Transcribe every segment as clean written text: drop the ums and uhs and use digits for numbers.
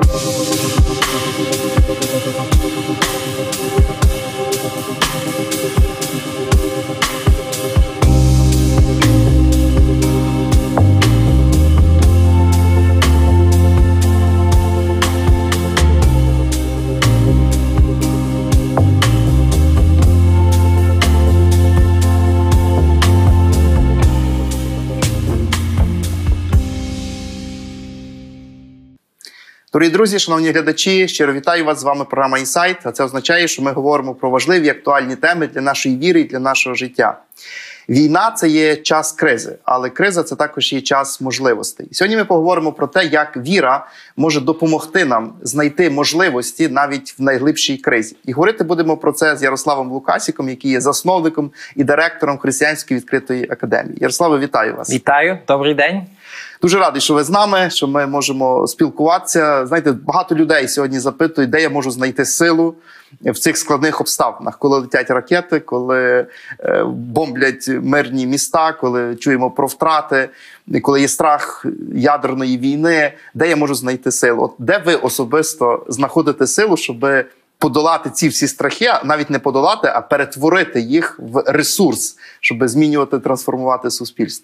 Дорогі друзі, шановні глядачі, щиро вітаю вас, з вами програма «Інсайт», а це означає, що ми говоримо про важливі актуальні теми для нашої віри і для нашого життя. Війна – це є час кризи, але криза – це також є час можливостей. Сьогодні ми поговоримо про те, як віра може допомогти нам знайти можливості навіть в найглибшій кризі. І говорити будемо про це з Ярославом Лукасіком, який є засновником і директором Християнської відкритої академії. Ярославе, вітаю вас. Вітаю, добрий день. Дуже радий, що ви з нами, що ми можемо спілкуватися. Знаєте, багато людей сьогодні запитують, де я можу знайти силу в цих складних обставинах, коли летять ракети, коли бомблять мирні міста, коли чуємо про втрати, коли є страх ядерної війни, де я можу знайти силу? От де ви особисто знаходите силу, щоб подолати ці всі страхи, навіть не подолати, а перетворити їх в ресурс, щоб змінювати, трансформувати суспільство?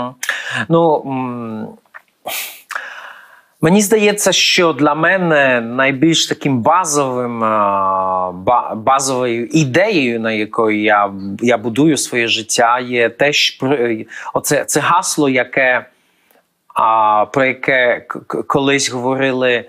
Мені здається, що для мене найбільш таким базовою ідеєю, на якої я будую своє життя, є те, що це гасло, про яке колись говорили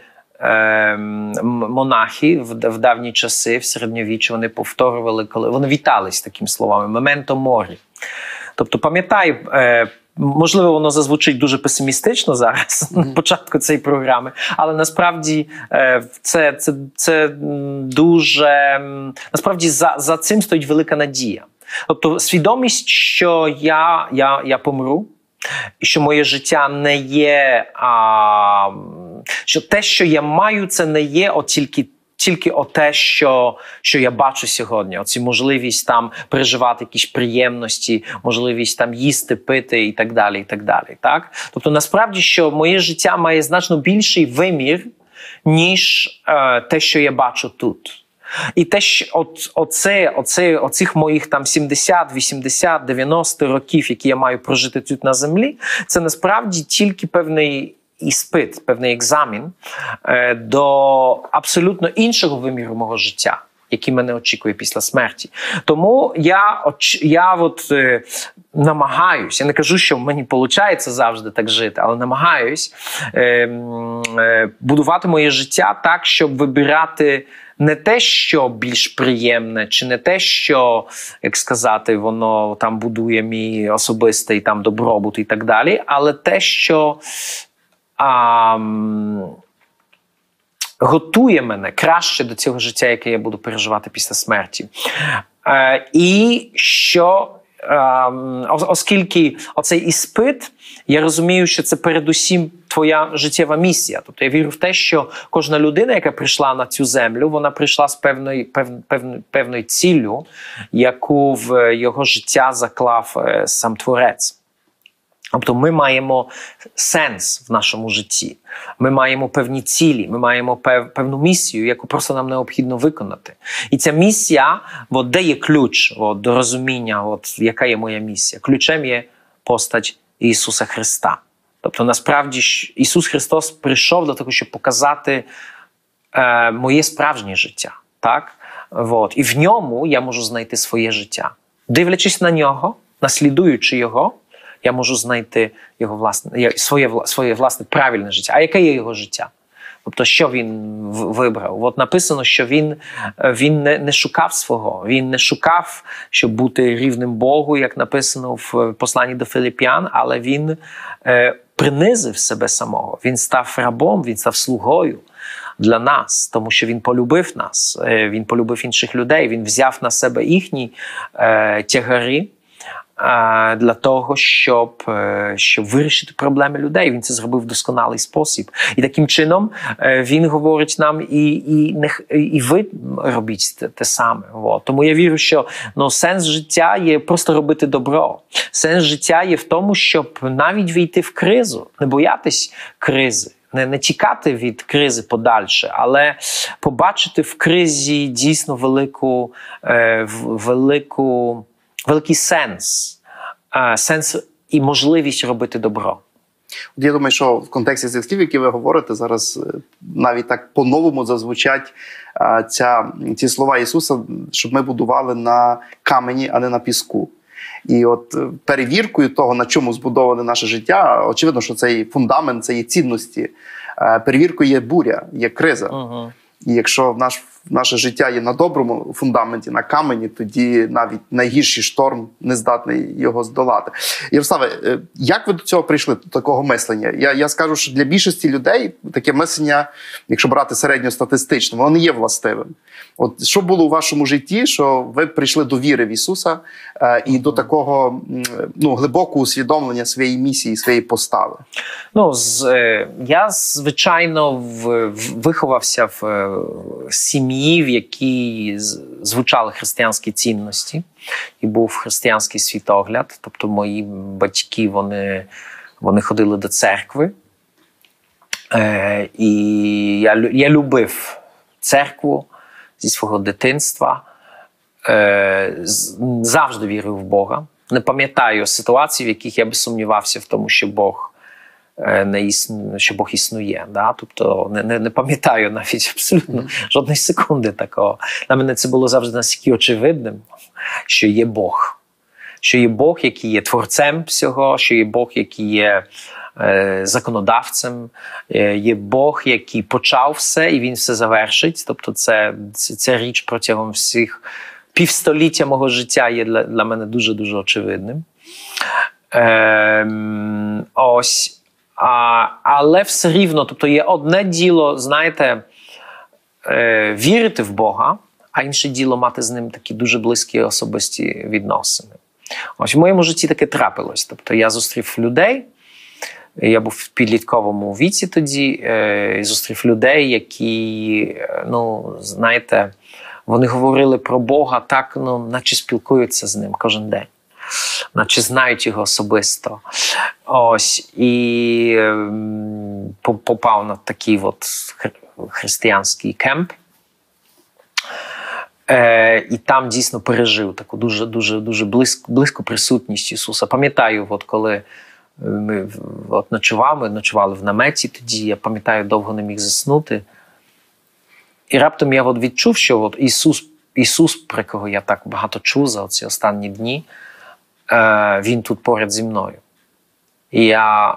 монахи в давні часи, в середньовіччі. Вони повторювали, коли вони вітались такими словами: «Мементо морі». Тобто, пам'ятаю, можливо, воно зазвучить дуже песимістично зараз, на початку цієї програми, але насправді це дуже... Насправді за цим стоїть велика надія. Тобто свідомість, що я помру, що моє життя не є... що те, що я маю, це не є тільки те, що я бачу сьогодні. Оці можливість там переживати якісь приємності, можливість там їсти, пити і так далі, і так далі. Так? Тобто, насправді, що моє життя має значно більший вимір, ніж те, що я бачу тут. І те, що оцих моїх там 70, 80, 90 років, які я маю прожити тут на землі, це насправді тільки певний іспит, певний екзамен до абсолютно іншого виміру мого життя, який мене очікує після смерті. Тому я намагаюсь, я не кажу, що мені виходить завжди так жити, але намагаюсь будувати моє життя так, щоб вибирати не те, що більш приємне, чи не те, що, як сказати, воно там будує мій особистий там добробут і так далі, але те, що готує мене краще до цього життя, яке я буду переживати після смерті. І що, оскільки оцей іспит, я розумію, що це передусім твоя життєва місія. Тобто я вірю в те, що кожна людина, яка прийшла на цю землю, вона прийшла з певною ціллю, яку в його життя заклав сам Творець. Тобто ми маємо сенс в нашому житті, ми маємо певні цілі, ми маємо певну місію, яку просто нам необхідно виконати. І ця місія, де є ключ до розуміння, яка є моя місія? Ключем є постать Ісуса Христа. Тобто насправді Ісус Христос прийшов для того, щоб показати моє справжнє життя. Так? І в ньому я можу знайти своє життя. Дивлячись на нього, наслідуючи його, я можу знайти своє власне правильне життя. А яке є його життя? Тобто, що він вибрав? Написано, що він не шукав свого. Він не шукав, щоб бути рівним Богу, як написано в посланні до Филип'ян, але він принизив себе самого. Він став рабом, він став слугою для нас, тому що він полюбив нас, він полюбив інших людей, він взяв на себе їхні тягари, для того, щоб вирішити проблеми людей. Він це зробив в досконалий спосіб. І таким чином він говорить нам, і ви робіть те саме. Тому я вірю, що сенс життя є просто робити добро. Сенс життя є в тому, щоб навіть війти в кризу, не боятись кризи. не тікати від кризи подальше, але побачити в кризі дійсно великий сенс і можливість робити добро. Я думаю, що в контексті цих слів, які ви говорите, зараз навіть так по-новому зазвучать ці слова Ісуса, щоб ми будували на камені, а не на піску. І от перевіркою того, на чому збудоване наше життя, очевидно, що цей фундамент, це є цінності. Перевіркою є буря, є криза. І якщо наше життя є на доброму фундаменті, на камені, тоді навіть найгірший шторм не здатний його здолати. Ярославе, як ви до цього прийшли, до такого мислення? Я скажу, що для більшості людей таке мислення, якщо брати середньостатистично, воно не є властивим. От що було у вашому житті, що ви прийшли до віри в Ісуса і до такого глибокого усвідомлення своєї місії, своєї постави? Я, звичайно, виховався в сім'ї, в якій звучали християнські цінності, і був християнський світогляд. Тобто мої батьки, вони ходили до церкви, і я любив церкву зі свого дитинства, завжди вірив в Бога. Не пам'ятаю ситуацій, в яких я би сумнівався в тому, що Бог існує. Да? Тобто не пам'ятаю навіть абсолютно жодної секунди такого. Для мене це було завжди настільки очевидним, що є Бог. Що є Бог, який є творцем всього, що є Бог, який є законодавцем, є Бог, який почав все і він все завершить. Тобто ця річ протягом всіх півстоліття мого життя є для мене дуже-дуже очевидним. Але все рівно, тобто є одне діло, знаєте, вірити в Бога, а інше діло мати з ним такі дуже близькі особисті відносини. Ось в моєму житті таке трапилось. Тобто я зустрів людей, я був в підлітковому віці тоді, і зустрів людей, які, знаєте, вони говорили про Бога так, наче спілкуються з ним кожен день. Наче знають його особисто. Ось, і попав на такий християнський кемп. І там дійсно пережив таку дуже близьку присутність Ісуса. Пам'ятаю, коли ми ночували в наметі тоді, я пам'ятаю, довго не міг заснути. І раптом я відчув, що Ісус, про кого я так багато чув за ці останні дні, він тут поряд зі мною. І я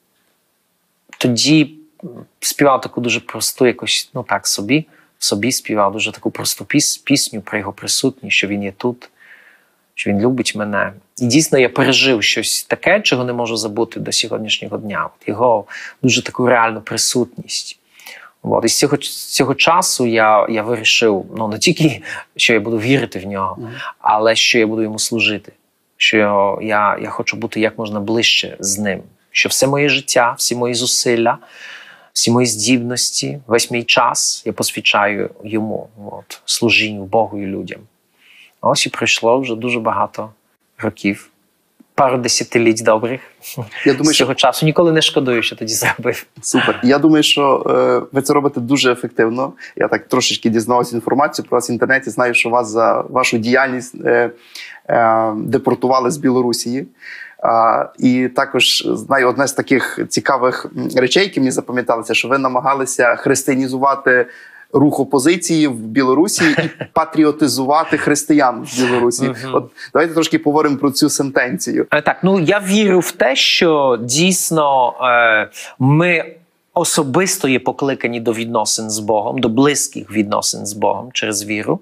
тоді співав таку дуже просту якось, собі співав дуже таку просту пісню про його присутність, що він є тут, що він любить мене. І дійсно я пережив щось таке, чого не можу забути до сьогоднішнього дня. Його дуже таку реальну присутність. І з цього часу я вирішив, не тільки, що я буду вірити в нього, але що я буду йому служити. Що я хочу бути як можна ближче з ним. Що все моє життя, всі мої зусилля, всі мої здібності, весь мій час я посвячаю йому, служінню Богу і людям. Ось і пройшло вже дуже багато років. Пару десятиліть добрих. Я думаю, з цього часу ніколи не шкодую, що тоді зробив. Супер. Я думаю, що ви це робите дуже ефективно. Я так трошечки дізнавався інформацію про вас в інтернеті. Знаю, що вас за вашу діяльність депортували з Білорусі. І також знаю одне з таких цікавих речей, які мені запам'яталися, що ви намагалися християнізувати рух опозиції в Білорусі і патріотизувати християн в Білорусі. От давайте трошки поговоримо про цю сентенцію. Так, я вірю в те, що дійсно ми особисто є покликані до відносин з Богом, до близьких відносин з Богом через віру.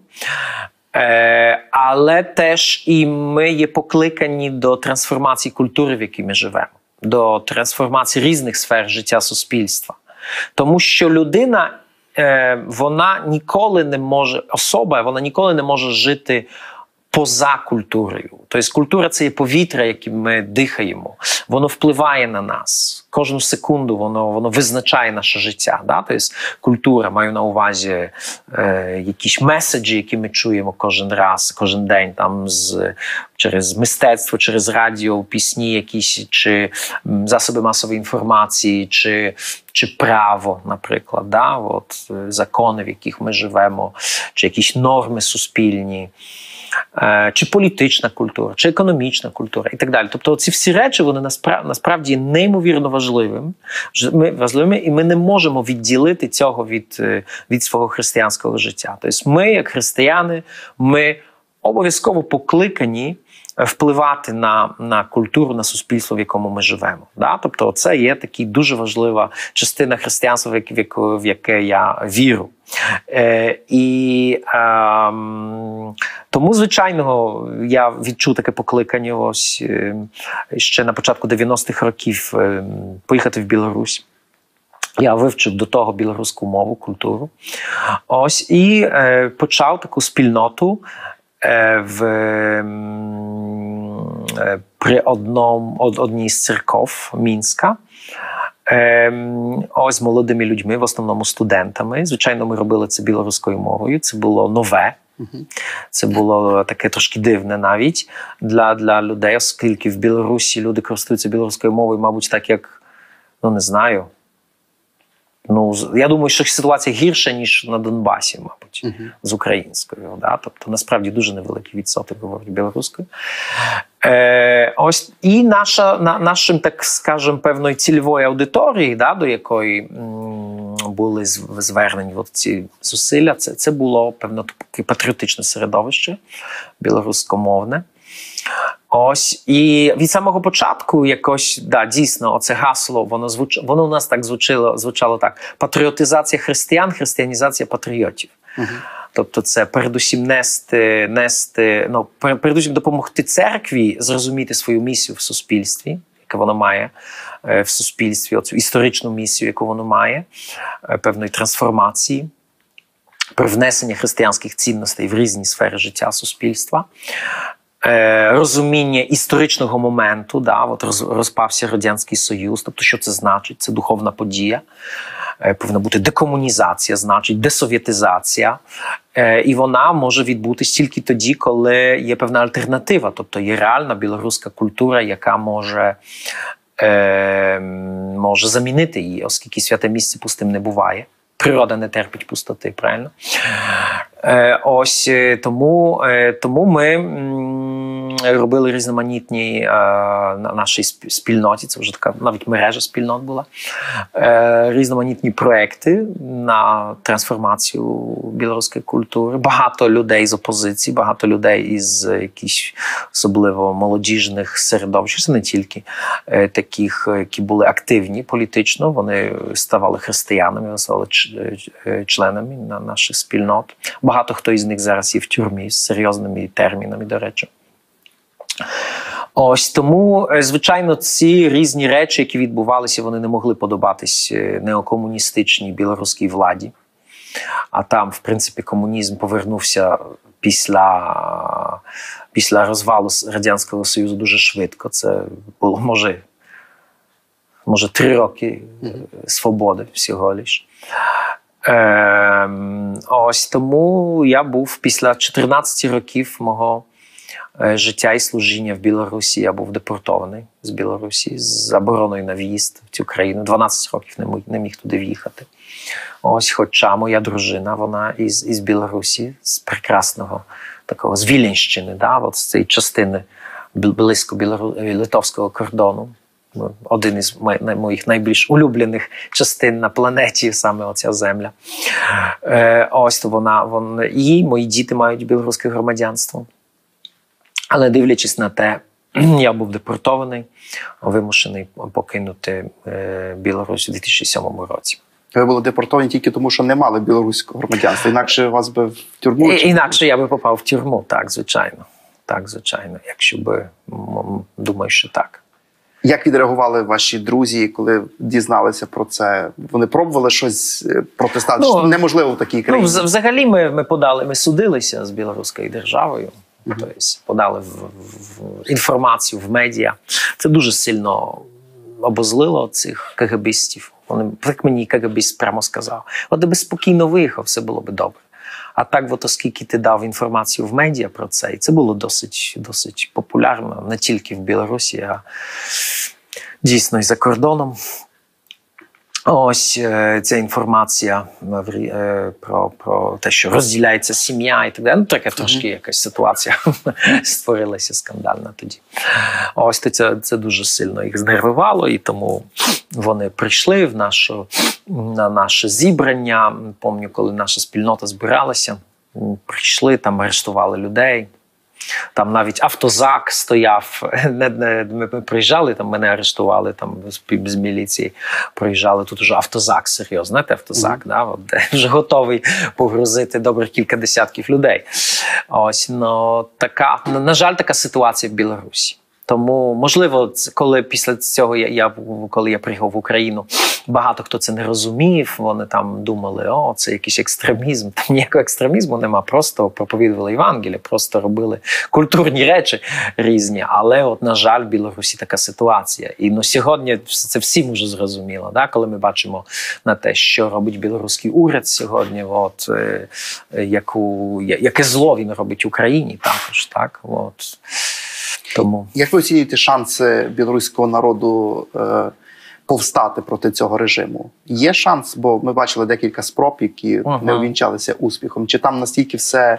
Але теж і ми є покликані до трансформації культури, в якій ми живемо, до трансформації різних сфер життя суспільства. Тому що людина, вона ніколи не може жити поза культурою. Тобто культура – це є повітря, яким ми дихаємо. Воно впливає на нас. Кожну секунду воно визначає наше життя. Да? Тобто культура, маю на увазі якісь меседжі, які ми чуємо кожен раз, кожен день, там через мистецтво, через радіо, пісні якісь, чи засоби масової інформації, чи право, наприклад, да? От, закони, в яких ми живемо, чи якісь норми суспільні, чи політична культура, чи економічна культура і так далі. Тобто ці всі речі, вони насправді є неймовірно важливими, і ми не можемо відділити цього від свого християнського життя. Тобто ми, як християни, ми обов'язково покликані впливати на культуру, на суспільство, в якому ми живемо. Да? Тобто це є така дуже важлива частина християнства, в яке я вірю. Тому, звичайно, я відчув таке покликання ось ще на початку 90-х років поїхати в Білорусь. Я вивчив до того білоруську мову, культуру. Ось, і почав таку спільноту при одній з церков Мінська. Ось з молодими людьми, в основному студентами. Звичайно, ми робили це білоруською мовою. Це було нове. Це було таке трошки дивне навіть для людей, оскільки в Білорусі люди користуються білоруською мовою, мабуть, так як, не знаю. Я думаю, що ситуація гірша, ніж на Донбасі, мабуть, з українською. Да? Тобто, насправді, дуже невеликий відсоток говорить білоруською. Ось, і нашим, так скажемо, певної цільової аудиторії, да, до якої були звернені ці зусилля, це було, певно, таке патріотичне середовище, білоруськомовне. Ось, і від самого початку якось, дійсно, оце гасло, воно у нас так звучало так. Патріотизація християн, християнізація патріотів. Тобто це передусім передусім допомогти церкві зрозуміти свою місію в суспільстві, яку вона має в суспільстві, оцю історичну місію, яку воно має, певної трансформації, привнесення християнських цінностей в різні сфери життя суспільства. Розуміння історичного моменту, от розпався Радянський Союз, тобто що це значить? Це духовна подія. Повинна бути декомунізація, значить десовєтизація. І вона може відбутися тільки тоді, коли є певна альтернатива, тобто є реальна білоруська культура, яка може замінити її, оскільки святе місце пустим не буває. Природа не терпить пустоти, правильно? Ось тому ми робили різноманітні на нашій спільноті, це вже така навіть мережа спільнот була, різноманітні проекти на трансформацію білоруської культури. Багато людей з опозиції, багато людей із якихось особливо молодіжних середовищ, це не тільки таких, які були активні політично, вони ставали християнами, вони ставали членами наших спільнот. Багато хто із них зараз є в тюрмі з серйозними термінами, до речі. Ось тому, звичайно, ці різні речі, які відбувалися, вони не могли подобатись неокомуністичній білоруській владі. А там, в принципі, комунізм повернувся після розвалу Радянського Союзу дуже швидко. Це було, може 3 роки свободи всього лиш. Ось тому я був після 14 років мого життя і служіння в Білорусі. Я був депортований з Білорусі з забороною на в'їзд в цю країну. 12 років не міг туди в'їхати. Ось, хоча моя дружина, вона із Білорусі, з прекрасного такого, з Віленщини, от з цієї частини близько литовського кордону. Один із моїх найбільш улюблених частин на планеті, саме оця земля. Ось то вона. І мої діти мають білоруське громадянство. Але дивлячись на те, я був депортований, вимушений покинути Білорусь у 2007 році. Ви були депортовані тільки тому, що не мали білоруського громадянства, інакше вас би в тюрму? Інакше я би попав в тюрму, так, звичайно. Так, звичайно, якщо би, думаю, що так. Як відреагували ваші друзі, коли дізналися про це? Вони пробували щось протиставити? Неможливо в такій країні. Взагалі ми судилися з білоруською державою. Тобто подали в інформацію в медіа. Це дуже сильно обозлило цих КГБістів. Вони, як мені КГБіст прямо сказав, от би спокійно виїхав, все було би добре. А так, от, оскільки ти дав інформацію в медіа про це, і це було досить популярно, не тільки в Білорусі, а дійсно і за кордоном. Ось ця інформація про те, що розділяється сім'я і так далі. Ну, така трошки якась ситуація створилася скандальна тоді. Ось це дуже сильно їх знервувало, і тому вони прийшли на наше зібрання. Пам'ятаю, коли наша спільнота збиралася, прийшли, там арештували людей. Там навіть автозак стояв, ми приїжджали, там мене арештували там, з міліції, приїжджали, тут вже автозак, серйозно, знаєте, автозак, да? От, вже готовий погрузити добрих кілька десятків людей. Ось, на жаль, така ситуація в Білорусі. Тому, можливо, коли після цього, коли я приїхав в Україну, багато хто це не розумів, вони там думали, це якийсь екстремізм. Там ніякого екстремізму нема, просто проповідували Євангеліє, просто робили культурні речі різні. Але, от, на жаль, в Білорусі така ситуація. І сьогодні це всім уже зрозуміло, да? Коли ми бачимо на те, що робить білоруський уряд сьогодні, от, яке зло він робить Україні також. Так? От. Тому. Як ви оцінюєте шанси білоруського народу повстати проти цього режиму? Є шанс, бо ми бачили декілька спроб, які не увінчалися успіхом. Чи там настільки все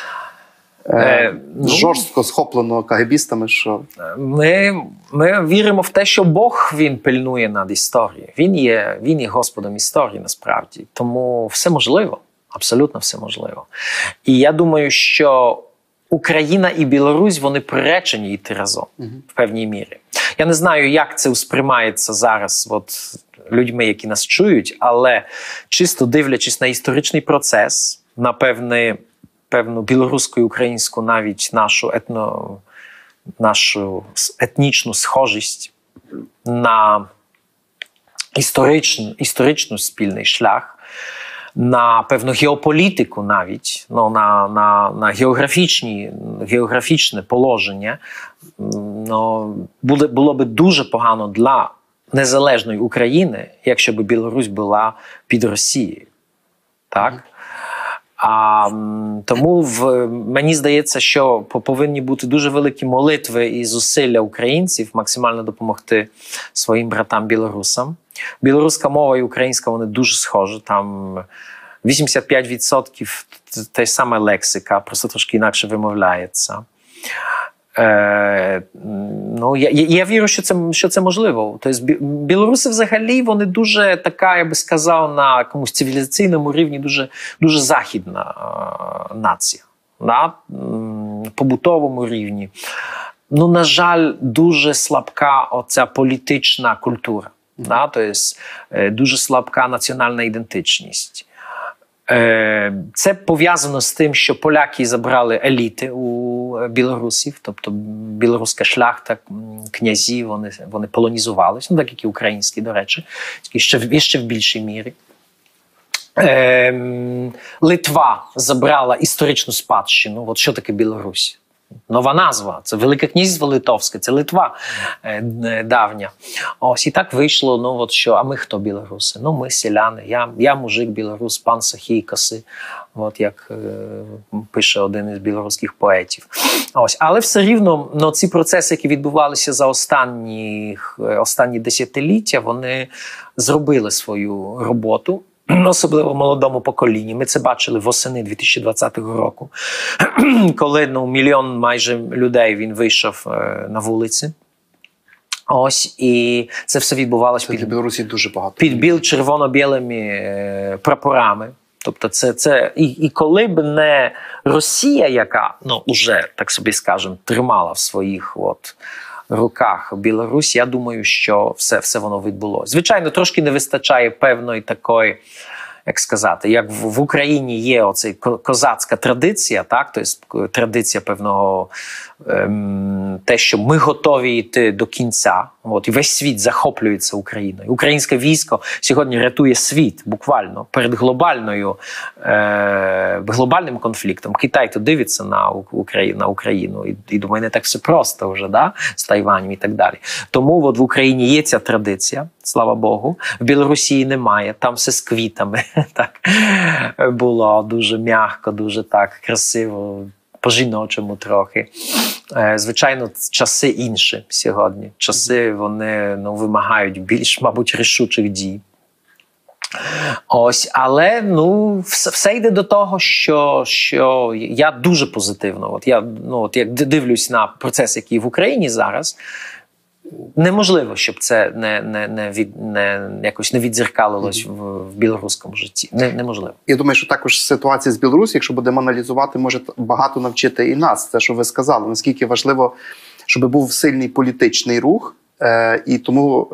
жорстко схоплено кагебістами, що... Ми віримо в те, що Бог, він пильнує над історією. Він є Господом історії, насправді. Тому все можливо. Абсолютно все можливо. І я думаю, що Україна і Білорусь, вони приречені йти разом в певній мірі. Я не знаю, як це сприймається зараз от, людьми, які нас чують, але чисто дивлячись на історичний процес, на певну білоруську і українську навіть нашу етнічну схожість, на історичну спільний шлях, на певну геополітику навіть, на географічне положення, було б дуже погано для незалежної України, якщо б Білорусь була під Росією. Так? Тому мені здається, що повинні бути дуже великі молитви і зусилля українців максимально допомогти своїм братам-білорусам. Білоруська мова і українська, вони дуже схожі. Там 85% те саме лексика, просто трошки інакше вимовляється. Я вірю, що це можливо. Тобто, білоруси взагалі, вони дуже така, я би сказав, на якомусь цивілізаційному рівні дуже, дуже західна нація. На побутовому рівні. На жаль, дуже слабка оця політична культура. Тобто, дуже слабка національна ідентичність. Це пов'язано з тим, що поляки забрали еліти у білорусів, тобто білоруська шляхта, князі, вони полонізувалися, так як і українські, до речі, ще в більшій мірі. Литва забрала історичну спадщину. От що таке Білорусь? Нова назва. Це Велике Князівство Литовське, це Литва давня. Ось і так вийшло, а ми хто білоруси? Ми селяни, я мужик білорус, пан Сахій Коси, от як пише один із білоруських поетів. Ось, але все рівно ці процеси, які відбувалися за останні десятиліття, вони зробили свою роботу. Особливо молодому поколінні. Ми це бачили восени 2020 року, коли мільйон майже людей він вийшов на вулиці. Ось, і це все відбувалося для Білорусі дуже багато. Під червоно-білими прапорами. Тобто це і коли б не Росія, яка, уже, так собі скажемо, тримала в своїх руках Білорусь, я думаю, що все воно відбулося. Звичайно, трошки не вистачає певної такої, як сказати, як в Україні є оцей козацька традиція, так, тобто традиція певного те, що ми готові йти до кінця. От, і весь світ захоплюється Україною. Українське військо сьогодні рятує світ буквально перед глобальним конфліктом. Китай то дивиться на Україну і думає, не так все просто вже, да? З Тайванем і так далі. Тому от в Україні є ця традиція, слава Богу. В Білорусі немає, там все з квітами. Так було дуже м'яко, дуже так красиво, по-жіночому трохи. Звичайно, часи інші сьогодні. Часи, вони вимагають більш, мабуть, рішучих дій. Ось, але все йде до того, що я дуже позитивно. От як дивлюсь на процес, який в Україні зараз, неможливо, щоб це якось не віддзеркалилось в білоруському житті. Неможливо. Я думаю, що також ситуація з Білорусі, якщо будемо аналізувати, може багато навчити і нас. Те, що ви сказали, наскільки важливо, щоб був сильний політичний рух. І тому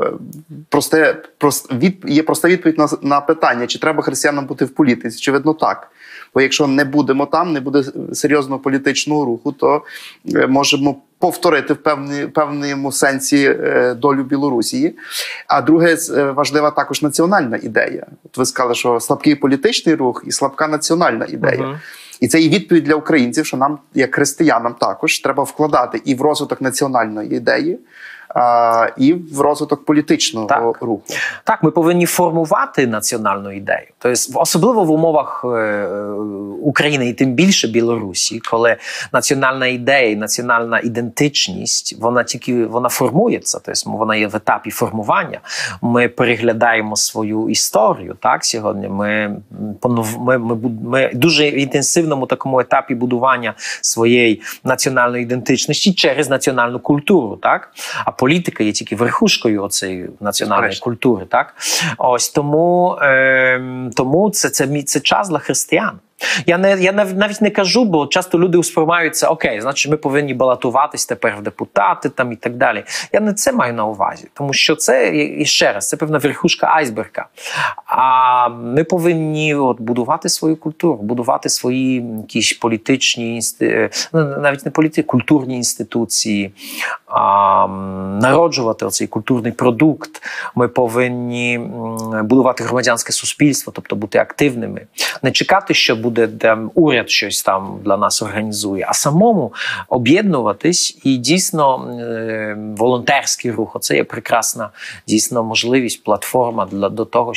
є проста відповідь на питання, чи треба християнам бути в політиці. Очевидно, так. Бо якщо не будемо там, не буде серйозного політичного руху, то можемо повторити в певному сенсі долю Білорусі. А друге, важлива також національна ідея. От ви сказали, що слабкий політичний рух і слабка національна ідея. І це і відповідь для українців, що нам, як християнам, також треба вкладати і в розвиток національної ідеї, і в розвиток політичного руху. Так, ми повинні формувати національну ідею. Тобто, особливо в умовах України і тим більше Білорусі, коли національна ідея і національна ідентичність, вона формується, тобто вона є в етапі формування. Ми переглядаємо свою історію, так, сьогодні. Ми дуже в інтенсивному такому етапі будування своєї національної ідентичності через національну культуру, так? А політика є тільки верхушкою оцеї національної культури, так? Ось тому це час для християн. Я навіть не кажу, бо часто люди сприймаються, окей, значить ми повинні балотуватись тепер в депутати там і так далі. Я не це маю на увазі, тому що це, і ще раз, це певна верхушка айсберга. А ми повинні будувати свою культуру, будувати свої якісь політичні, навіть не політичні, культурні інституції, народжувати оцей культурний продукт. Ми повинні будувати громадянське суспільство, тобто бути активними. Не чекати, що буде уряд щось там для нас організує, а самому об'єднуватись і дійсно волонтерський рух. Це є прекрасна дійсно можливість, платформа до того,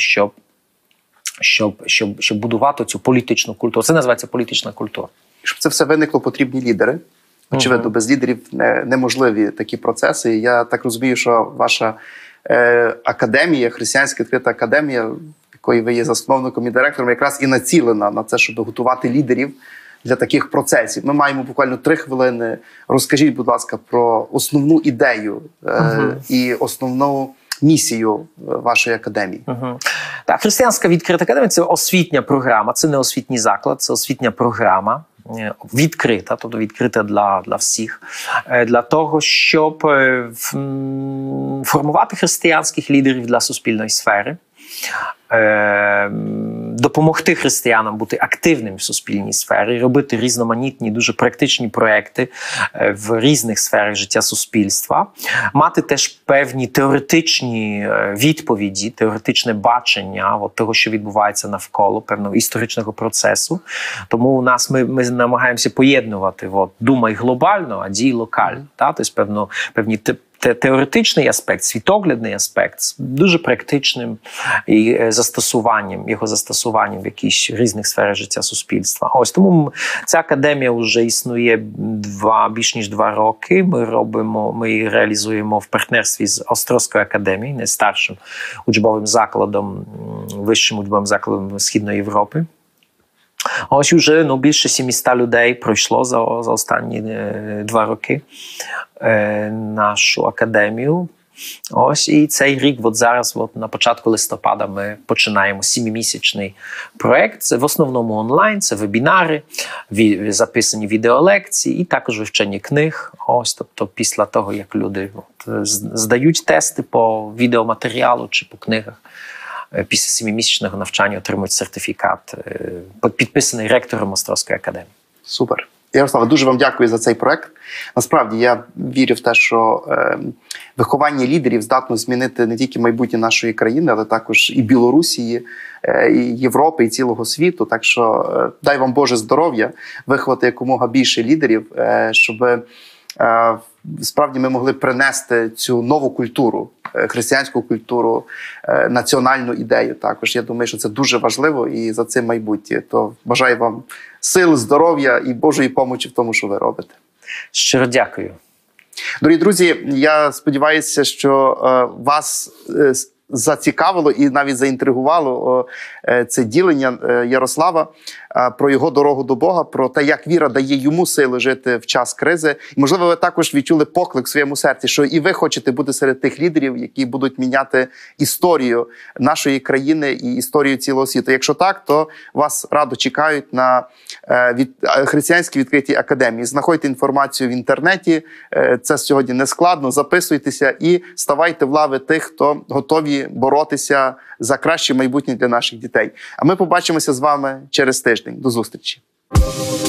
щоб будувати цю політичну культуру. Це називається політична культура. Щоб це все виникло, потрібні лідери. Очевидно, без лідерів неможливі такі процеси. Я так розумію, що ваша академія, Християнська відкрита академія, якої ви є засновником і директором, якраз і націлена на це, щоб готувати лідерів для таких процесів. Ми маємо буквально 3 хвилини. Розкажіть, будь ласка, про основну ідею і основну місію вашої академії. Так, Християнська відкрита академія – це освітня програма, це не освітній заклад, це освітня програма. Відкрита, тобто відкрита для всіх, для того, щоб формувати християнських лідерів для суспільної сфери, допомогти християнам бути активним в суспільній сфері, робити різноманітні, дуже практичні проекти в різних сферах життя суспільства, мати теж певні теоретичні відповіді, теоретичне бачення того, що відбувається навколо певного історичного процесу. Тому у нас ми намагаємося поєднувати думай глобально, а дій локально. Тобто певні теоретичний аспект, світоглядний аспект з дуже практичним його застосуванням в якісь різних сферах життя суспільства. Ось тому ця академія вже існує більш ніж 2 роки. Ми її реалізуємо в партнерстві з Острозькою академією, найстаршим учбовим закладом, вищим учбовим закладом Східної Європи. Ось уже більше 700 людей пройшло за останні 2 роки нашу академію. Ось, і цей рік, зараз, на початку листопада, ми починаємо 7-місячний проєкт. Це в основному онлайн, це вебінари, записані відеолекції і також вивчення книг. Ось, тобто після того, як люди здають тести по відеоматеріалу чи по книгах, після 7-місячного навчання отримують сертифікат, підписаний ректором Острозької академії. Супер. Ярославе, дуже вам дякую за цей проект. Насправді, я вірю в те, що виховання лідерів здатно змінити не тільки майбутнє нашої країни, але також і Білорусі, і Європи, і цілого світу. Так що дай вам Боже здоров'я, виховати якомога більше лідерів, щоб справді ми могли принести цю нову культуру, християнську культуру, національну ідею також. Я думаю, що це дуже важливо і за цим майбутнє. То бажаю вам сил, здоров'я і Божої помочі в тому, що ви робите. Щиро дякую. Дорогі друзі, я сподіваюся, що вас зацікавило і навіть заінтригувало це ділення Ярослава про його дорогу до Бога, про те, як віра дає йому сили жити в час кризи. І, можливо, ви також відчули поклик в своєму серці, що і ви хочете бути серед тих лідерів, які будуть міняти історію нашої країни і історію цілого світу. Якщо так, то вас радо чекають на християнській відкритій академії. Знаходьте інформацію в інтернеті, це сьогодні не складно, записуйтеся і ставайте в лави тих, хто готові боротися за краще майбутнє для наших дітей. А ми побачимося з вами через тиждень. До зустрічі!